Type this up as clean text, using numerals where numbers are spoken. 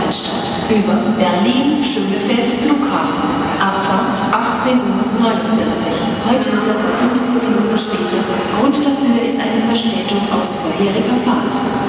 Altstadt. Über Berlin-Schönefeld Flughafen. Abfahrt 18:49 Uhr. Heute ca. 15 Minuten später. Grund dafür ist eine Verspätung aus vorheriger Fahrt.